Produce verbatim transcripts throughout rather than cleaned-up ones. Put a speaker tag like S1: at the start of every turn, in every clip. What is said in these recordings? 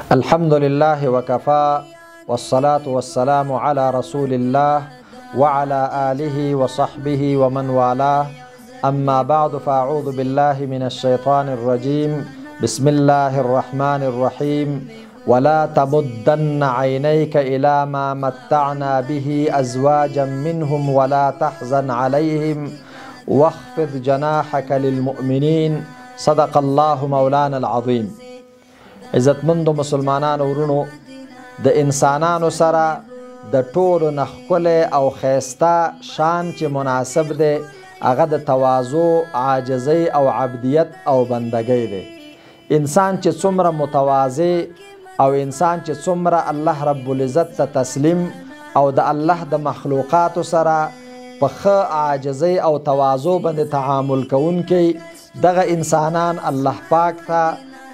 S1: الحمد لله وكفى والصلاة والسلام على رسول الله وعلى آله وصحبه ومن والاه أما بعد فأعوذ بالله من الشيطان الرجيم بسم الله الرحمن الرحيم ولا تمدن عينيك إلى ما متعنا به أزواجا منهم ولا تحزن عليهم واخفض جناحك للمؤمنين صدق الله مولانا العظيم. عزتمندو مسلمانانو ورونو د انسانانو سره د ټولو نه ښکلی او ښایسته شان چې مناسب دی هغه د تواضع، عاجزۍ او عبدیت او بندګۍ دی. انسان چې څومره متواضع او انسان چې څومره الله رب العزت ته تسلیم او د الله د مخلوقاتو سره په ښه عاجزۍ او تواضع باندې تعامل کوونکی، دغه انسانان الله پاک ته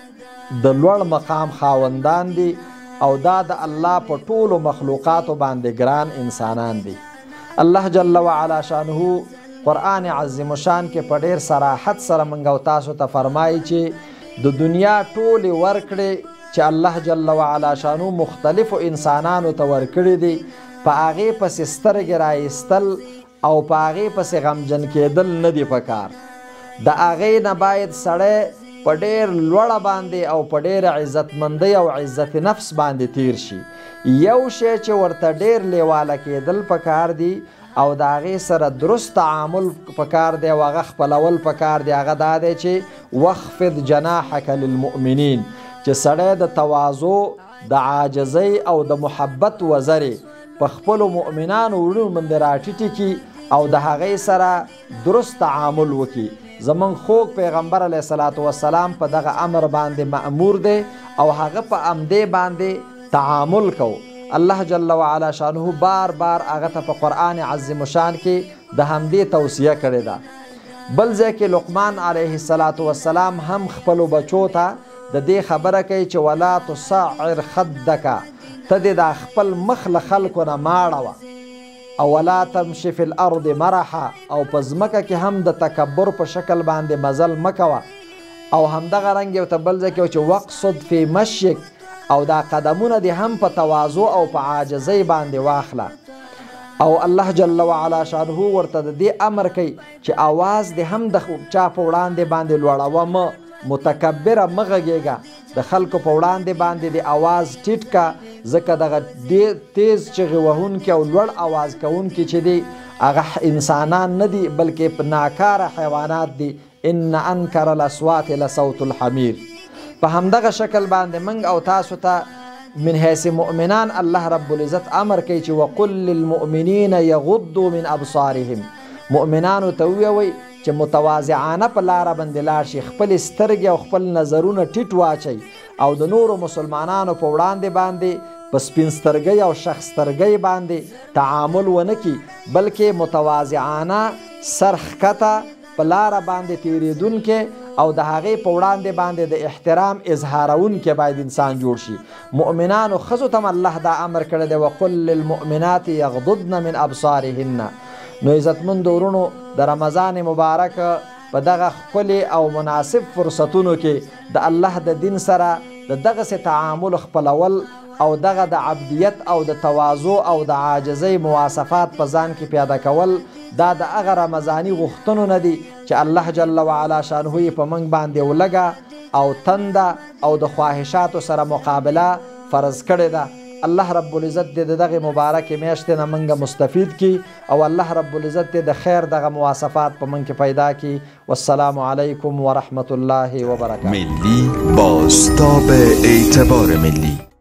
S1: د لوړ مقام خاوندان دي او دا د الله په ټولو مخلوقاتو باندې ګران انسانان دي. الله جل وعلا شانه قرآن عظیم شان کې په ډېر صراحت سره موږ او تاسو ته فرمایي چې د دنیا ټولې ورکړې چې الله جل وعلا شانه مختلفو انسانانو ته ورکړي دي، په هغې پسې سترګې رایستل او په هغې پسې غمجن کېدل نه دي پکار. د هغې نه باید سړی په ډېر لوړه باندې او په ډېره عزتمندۍ او عزت نفس باندې تیر شي. یو شی چې ورته ډېر لیواله کېدل پکار دي او د هغې سره درست تعامل پکار دی او هغه خپلول پکار دی، هغه دا دی چې واخفض جناحک للمؤمنین، چې سړی د تواضع، د عاجزۍ او د محبت وزرې په خپلو مؤمنانو وروڼو باندې راټیټې کړي او د هغې سره درست تعامل وکړي. زمون خوږ پیغمبر علیه الصلاة والسلام په دغه امر باندې مأمور دی او هغه په همدې باندې تعامل کو. الله جل وعلا شانه بار بار هغه ته په قرآن عظیم شان کې د همدې توصیه کړې ده. بل ځای کې لقمان علیه الصلاة والسلام هم خپلو بچو ته د دې خبره کوي چې ولا تصعر خدک، ته دې دا خپل مخ له خلکو نه ماړوه، او ولا تمشي فی الارض مرحا، او په ځمکه کې هم د تکبر په شکل باندې مزل مه کوه. او همدغه رنګ یو ته بل ځای کې چې وقصد فی مشیک، او دا قدمونه دې هم په تواضع او په عاجزۍ باندې واخله. او الله جل وعلا شانه ورته د دې امر کوي چې اواز دې هم د چا په وړاندې باندې لوړوه مه، متکبره مه غږېږه، د خلکو په وړاندې باندې د اواز ټیټ کا، ځکه دغه ډېر تیز چغې وهونکي او لوړ اواز کوونکي چې دي هغه انسانان نه دي بلکې ناکاره حیوانات دي. ان انکر الاصوات لصوت الحمیر. په همدغه شکل باندې موږ او تاسو ته من حیث مؤمنان الله رب العزت امر کوي چې وقل للمؤمنین یغضوا من ابصارهم، مؤمنانو ته ووایئ چې متواضعانه په لاره باندې لاړ شي، خپلې سترګې او خپل نظرونه ټیټ واچئ او د نورو مسلمانانو په وړاندې باندې په سپین سترګۍ او شخ سترګۍ باندې تعامل ونه کړي، بلکې متواضعانه سرښکته په لاره باندې تېرېدونکې او د هغې په وړاندې باندې د احترام اظهارونکې باید انسان جوړ شي. مؤمنانو ښځو ته هم الله دا امر کړی دی وقل للمؤمنات یغضضن من ابصارهن. نو عزتمندو ورونو، د رمضان مبارک په دغه ښکلي او مناسب فرصتونو کې د الله د دین سره د دغسې تعامل خپلول او دغه د عبدیت او د تواضع او د عاجزۍ مواصفات په ځان کې پیاده کول، دا د هغه رمضاني غوښتنو نه دي چې الله جل وعلا شانه یې په موږ باندې ولږه او تنده او د خواهشاتو سره مقابله فرض کړې ده. الله رب العزت دې د دغې مبارکې میاشتې نه موږ مستفید کړي او الله رب العزت دې د خیر دغه مواصفات په موږ کې پیدا کړي. والسلام علیکم ورحمة الله وبرکاته.
S2: ملی بازتاب اعتبار ملی.